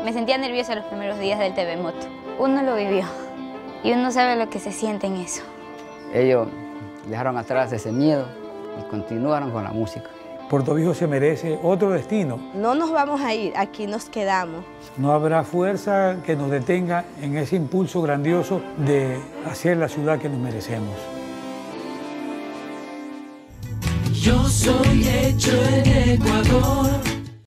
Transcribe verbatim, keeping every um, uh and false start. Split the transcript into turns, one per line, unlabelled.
Me sentía nerviosa los primeros días del terremoto. Uno lo vivió y uno sabe lo que se siente en eso.
Ellos dejaron atrás ese miedo y continuaron con la música.
Puerto Viejo se merece otro destino.
No nos vamos a ir, aquí nos quedamos.
No habrá fuerza que nos detenga en ese impulso grandioso de hacer la ciudad que nos merecemos.
Yo soy hecho en Ecuador.